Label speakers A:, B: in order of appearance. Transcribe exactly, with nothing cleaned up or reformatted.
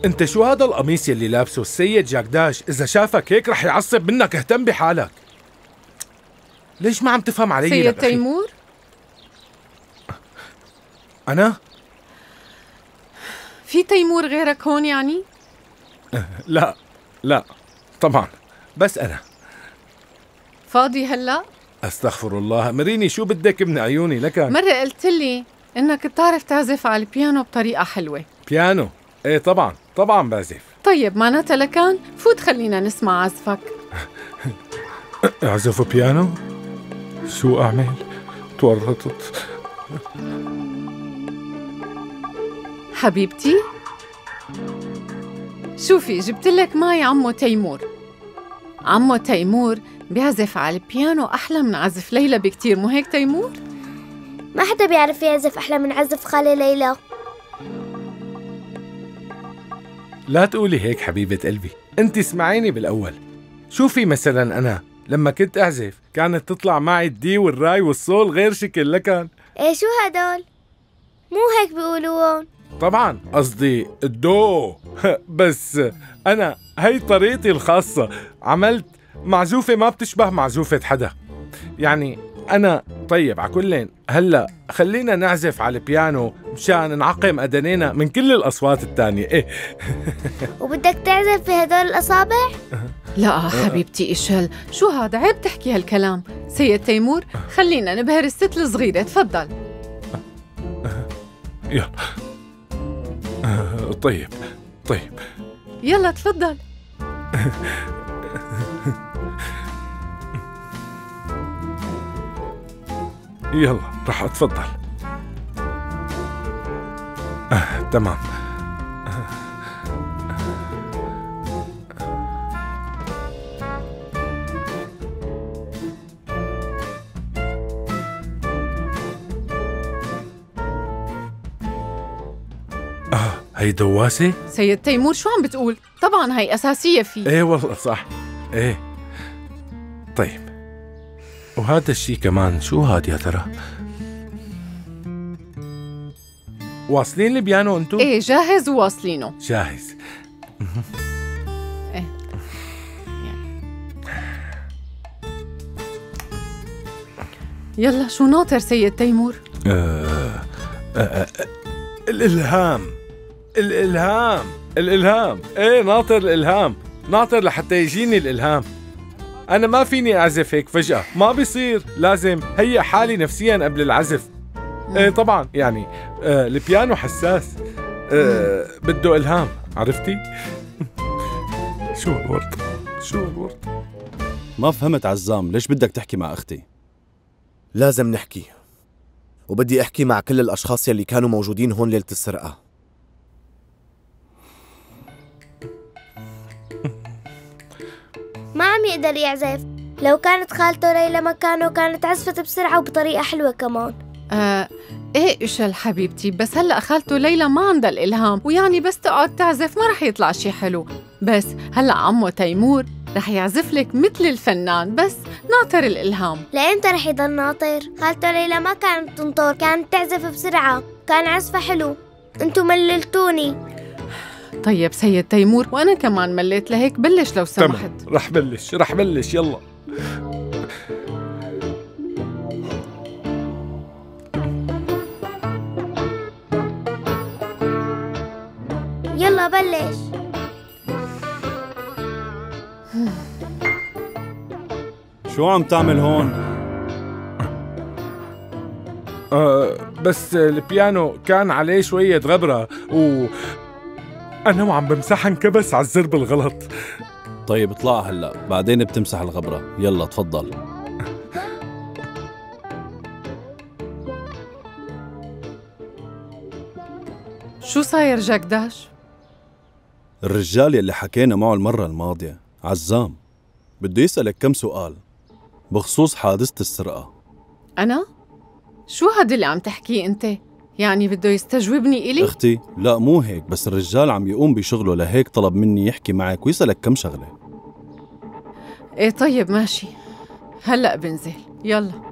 A: انت شو هذا القميص يلي لابسه؟ السيد جاكداش اذا شافك هيك رح يعصب منك، اهتم بحالك. ليش ما عم تفهم علي؟
B: سيد تيمور؟
A: أنا؟
B: في تيمور غيرك هون يعني؟
A: لا لا طبعا، بس أنا.
B: فاضي هلأ؟
A: أستغفر الله، مريني شو بدك من عيوني لكن.
B: مرة قلت لي إنك بتعرف تعزف على البيانو بطريقة حلوة.
A: بيانو؟ إيه طبعا طبعا بعزف.
B: طيب معناتها لكان فوت خلينا نسمع عزفك.
A: أعزف بيانو؟ شو أعمل؟ تورطت.
B: حبيبتي شوفي جبت لك معي عمو تيمور. عمو تيمور بيعزف على البيانو أحلى من عزف ليلى بكتير، مو هيك تيمور؟
C: ما حدا بيعرف يعزف أحلى من عزف خالة ليلى.
A: لا تقولي هيك حبيبة قلبي، أنت اسمعيني بالأول. شوفي مثلا أنا لما كنت أعزف كانت تطلع معي الدي والراي والصول غير شكل لكن.
C: إيه شو هدول؟ مو هيك بيقولوون.
A: طبعا قصدي الدو. بس أنا هي طريقتي الخاصة، عملت معزوفة ما بتشبه معزوفة حدا يعني. أنا طيب عكلين هلأ خلينا نعزف على البيانو مشان نعقم أدنينا من كل الأصوات التانية. إيه
C: وبدك تعزف بهدول الأصابع؟
B: لا حبيبتي إيشل، شو هذا؟ عيب تحكي هالكلام. سيد تيمور خلينا نبهر الست الصغيرة، تفضل.
A: يلا. طيب طيب
B: يلا تفضل.
A: يلا رح أتفضل. آه، تمام. آه، هي دواسة؟
B: سيد تيمور شو عم بتقول؟ طبعا هي أساسية فيه.
A: ايه والله صح. ايه طيب، وهذا الشي كمان شو هاد يا ترى؟ واصلين البيانو انتو؟
B: ايه جاهز وواصلينه.
A: جاهز.
B: ايه يلا شو ناطر سيد تيمور؟
A: آه آه آه الإلهام الإلهام الإلهام ايه ناطر الإلهام، ناطر لحتى يجيني الإلهام. أنا ما فيني أعزف هيك فجأة، ما بيصير، لازم هيئ حالي نفسياً قبل العزف. إيه طبعاً يعني آه البيانو حساس، آه بده إلهام، عرفتي؟ شو الورد؟ شو الورد؟
D: ما فهمت عزام، ليش بدك تحكي مع أختي؟
E: لازم نحكي، وبدي أحكي مع كل الأشخاص يلي كانوا موجودين هون ليلة السرقة.
C: ما عم يقدر يعزف. لو كانت خالته ليلى مكانه كانت عزفت بسرعة وبطريقة حلوة كمان.
B: آه ايه إيشل حبيبتي، بس هلأ خالته ليلى ما عندها الإلهام، ويعني بس تقعد تعزف ما رح يطلع شي حلو. بس هلأ عمو تيمور رح يعزف لك مثل الفنان، بس ناطر الإلهام.
C: لأنت رح يضل ناطر. خالته ليلى ما كانت تنطر، كانت تعزف بسرعة، كان عزفها حلو. انتو مللتوني.
B: طيب سيد تيمور، وأنا كمان مليت، لهيك بلش لو سمحت.
A: تمام، رح بلش رح بلش يلا.
C: يلا بلش.
D: شو عم تعمل هون؟
A: آه بس البيانو كان عليه شوية غبرة و أنا وعم بمسحها انكبس على الزر بالغلط.
D: طيب اطلع هلأ، بعدين بتمسح الغبرة. يلا تفضل.
B: شو صاير جاكداش؟
D: الرجال يلي حكينا معه المرة الماضية عزام بده يسألك كم سؤال بخصوص حادثة السرقة.
B: أنا؟ شو هاد اللي عم تحكيه أنت؟ يعني بده يستجوبني إلي؟
D: أختي لا مو هيك، بس الرجال عم يقوم بشغله، لهيك طلب مني يحكي معك ويسألك كم شغلة.
B: إيه طيب ماشي، هلأ بنزل، يلا.